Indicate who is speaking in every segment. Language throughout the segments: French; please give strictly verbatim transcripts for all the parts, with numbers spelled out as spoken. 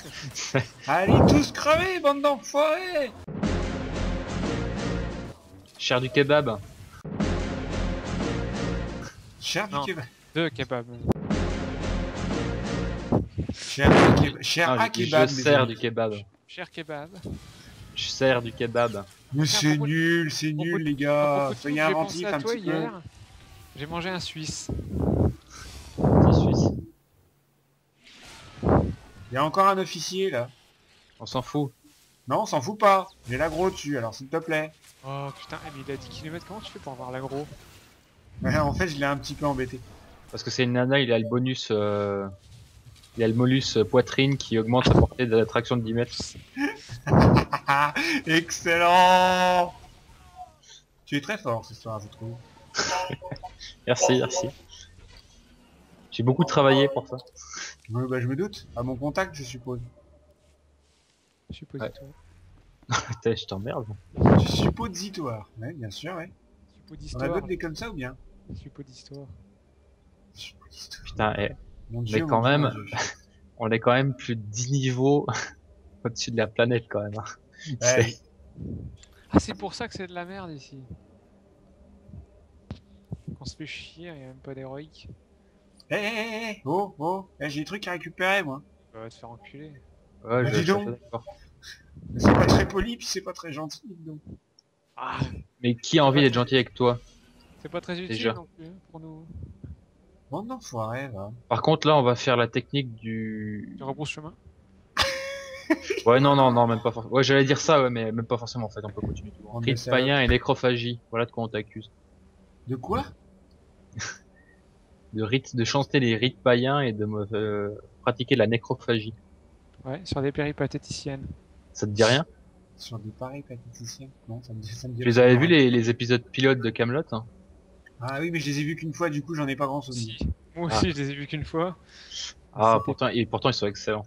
Speaker 1: Allez tous crever, bande d'enfoirés!
Speaker 2: Cher du kebab.
Speaker 1: Cher du
Speaker 3: Non.
Speaker 1: kebab.
Speaker 3: Deux kebabs.
Speaker 1: Cher du kebab. Cher
Speaker 2: Non,
Speaker 1: à
Speaker 2: j'ai dit,
Speaker 1: kebab,
Speaker 2: je
Speaker 1: mes
Speaker 2: sers
Speaker 1: amis.
Speaker 2: du kebab.
Speaker 3: Cher kebab.
Speaker 2: Je sers du kebab.
Speaker 1: Mais
Speaker 3: Tiens,
Speaker 1: c'est
Speaker 3: propos de-
Speaker 1: nul, c'est
Speaker 3: propos
Speaker 1: nul
Speaker 3: de-
Speaker 1: les
Speaker 3: À
Speaker 1: gars.
Speaker 3: propos de tout,
Speaker 1: Soyez
Speaker 3: j'ai pensé
Speaker 1: inventifs
Speaker 3: à
Speaker 1: un
Speaker 3: toi
Speaker 1: petit peu.
Speaker 3: hier. J'ai mangé un Suisse.
Speaker 2: Petit Suisse.
Speaker 1: Il y a encore un officier là.
Speaker 2: On s'en fout.
Speaker 1: Non, on s'en fout pas. J'ai l'agro dessus, alors s'il te plaît.
Speaker 3: Oh putain, mais il a dix kilomètres, comment tu fais pour avoir l'agro?
Speaker 1: Ouais, en fait, je l'ai un petit peu embêté.
Speaker 2: Parce que c'est une nana, il a le bonus. Euh... Il a le molus euh, poitrine qui augmente sa portée d'attraction de dix mètres.
Speaker 1: Excellent. Tu es très fort ce soir, je trouve.
Speaker 2: Merci, merci. J'ai beaucoup travaillé pour ça.
Speaker 1: Ouais, bah, je me doute. À mon contact, je suppose.
Speaker 3: Je suis positif.
Speaker 2: Putain, je t'emmerde.
Speaker 1: Je suppositoire. Ouais, bien sûr, ouais.
Speaker 3: Je suis
Speaker 1: On a
Speaker 3: d'histoire.
Speaker 1: d'autres des comme ça ou bien?
Speaker 3: Je suis d'histoire.
Speaker 1: Suppositoire.
Speaker 2: Putain, eh,
Speaker 1: Mon
Speaker 2: mais
Speaker 1: Dieu,
Speaker 2: quand
Speaker 1: mon Dieu,
Speaker 2: même,
Speaker 1: mon Dieu.
Speaker 2: on est quand même plus de dix niveaux au-dessus de la planète quand même. hein.
Speaker 1: Ouais,
Speaker 2: C'est-
Speaker 3: Ah, c'est pour ça que c'est de la merde ici. On se fait chier, il n'y a même pas d'héroïque.
Speaker 1: hé, hé, hé, hé, oh, oh, eh, j'ai des trucs à récupérer, moi.
Speaker 3: Bah, va te faire enculer.
Speaker 2: Ouais,
Speaker 1: Bah,
Speaker 2: je,
Speaker 1: dis
Speaker 2: je-
Speaker 1: donc.
Speaker 2: d'accord.
Speaker 1: Mais c'est pas très poli, puis c'est pas très gentil, dis donc.
Speaker 3: Ah,
Speaker 2: Mais qui a envie d'être gentil avec toi?
Speaker 3: c'est pas très utile
Speaker 2: Déjà.
Speaker 3: non plus hein, pour nous.
Speaker 1: Bande d'enfoirés, va.
Speaker 2: Par contre, là, on va faire la technique du...
Speaker 3: Tu rebrousses chemin.
Speaker 2: Ouais, non, non, non, même pas forcément. Ouais, j'allais dire ça, ouais, mais même pas forcément, en fait, on peut continuer tout.
Speaker 1: On
Speaker 2: Rite
Speaker 1: essaie.
Speaker 2: païen et nécrophagie, voilà de quoi on t'accuse.
Speaker 1: De quoi?
Speaker 2: De rite, de chanter les rites païens et de me, euh, pratiquer la nécrophagie.
Speaker 3: Ouais, sur des péripatéticiennes.
Speaker 2: Ça te dit rien?
Speaker 1: Sur des pareils pathéticiens? Non, ça me dit, ça me dit
Speaker 2: Tu les avais vus,
Speaker 1: absolument
Speaker 2: les, les épisodes pilotes de Camelot hein?
Speaker 1: rien. Ah oui, mais je les ai vus qu'une fois, du coup, j'en ai pas grand souvenir.
Speaker 3: Si. Moi aussi, je les ai vus qu'une fois.
Speaker 2: Ah,
Speaker 3: C'était-
Speaker 2: pourtant, et pourtant, ils sont excellents.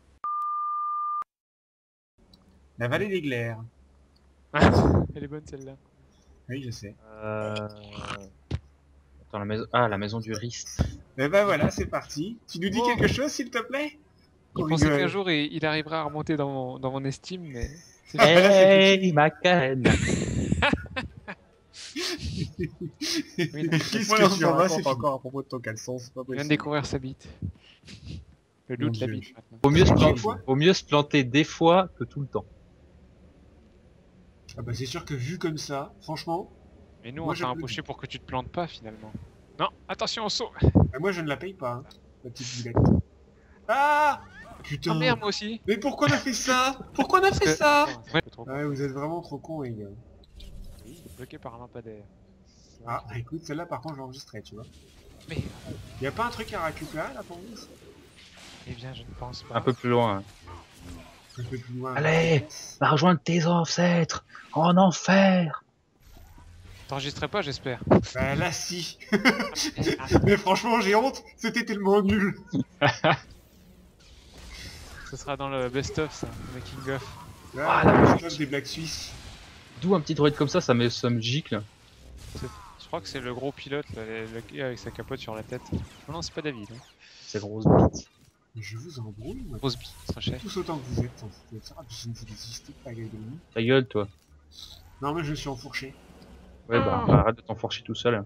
Speaker 1: La vallée des glaires.
Speaker 3: Elle est bonne celle-là.
Speaker 1: Oui, je sais.
Speaker 2: Euh... Attends, la maison... Ah, la maison du Rist.
Speaker 1: Mais bah voilà, c'est parti. Tu nous dis
Speaker 3: Oh.
Speaker 1: quelque chose, s'il te plaît?
Speaker 3: Je
Speaker 1: On
Speaker 3: pensais
Speaker 1: rigole.
Speaker 3: qu'un jour il, il arrivera à remonter dans mon, dans mon estime, mais. c'est-
Speaker 2: Hey, ma canne.
Speaker 3: Oui,
Speaker 1: Qu'est-ce Voilà,
Speaker 2: que tu
Speaker 1: on s'en va,
Speaker 2: racontes
Speaker 1: c'est encore à propos de ton caleçon, c'est pas
Speaker 3: Je viens de
Speaker 1: possible.
Speaker 3: découvrir sa bite. Le loup
Speaker 1: Mon
Speaker 3: de la
Speaker 1: Dieu.
Speaker 3: bite maintenant.
Speaker 2: Vaut mieux, se
Speaker 1: Des
Speaker 2: planter...
Speaker 1: fois
Speaker 2: Vaut mieux se planter des fois que tout le temps.
Speaker 1: Ah bah c'est sûr que vu comme ça, franchement,
Speaker 3: Mais nous,
Speaker 1: Moi,
Speaker 3: on t'a
Speaker 1: j'applaudis.
Speaker 3: embauché pour que tu te plantes pas finalement. Non, attention au saut.
Speaker 1: bah, moi je ne la paye pas, hein, la petite boulette. Ah Putain.
Speaker 3: Ah merde, moi aussi.
Speaker 1: Mais pourquoi on a fait ça? Pourquoi on a fait
Speaker 3: Parce que-
Speaker 1: ça?
Speaker 3: Attends, c'est vrai, trop-
Speaker 1: Ouais, vous êtes vraiment trop cons, les gars.
Speaker 3: Oui, bloqué par un lampadaire.
Speaker 1: Ah, bah, écoute, celle-là par contre, j'enregistrais, tu vois.
Speaker 3: Mais,
Speaker 1: Y a pas un truc à récupérer là pour nous?
Speaker 3: eh bien, je ne pense pas.
Speaker 2: Un peu plus loin.
Speaker 1: Un peu plus loin.
Speaker 2: Allez, va rejoindre tes ancêtres en enfer.
Speaker 3: T'enregistrais pas, j'espère.
Speaker 1: Bah là si.
Speaker 3: Ah,
Speaker 1: Mais franchement, j'ai honte, c'était tellement nul.
Speaker 3: Ce sera dans le best-of, ça, le making-of.
Speaker 1: Ah,
Speaker 2: la
Speaker 1: la
Speaker 2: vache.
Speaker 1: des blagues suisses.
Speaker 2: D'où un petit droïde comme ça, ça me, ça me gicle.
Speaker 3: Je crois que c'est le gros pilote, là, le, le gars avec sa capote sur la tête. Non, non, c'est pas David. Hein.
Speaker 2: Ces grosses bites.
Speaker 1: Mais je vous embrouille, moi.
Speaker 3: Grosse bite, son chef.
Speaker 1: Tous autant que vous êtes, en fait. Ça, je ne vous existe pas, gueule de nous.
Speaker 2: Ta gueule, toi.
Speaker 1: Non, mais je suis enfourché.
Speaker 2: Ouais, bah, arrête de t'enfourcher tout seul.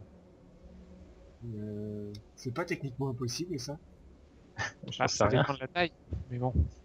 Speaker 1: Euh... C'est pas techniquement impossible, ça?
Speaker 2: J'en
Speaker 3: Ah,
Speaker 2: sais
Speaker 3: ça
Speaker 2: rien.
Speaker 3: dépend de la taille. Mais bon.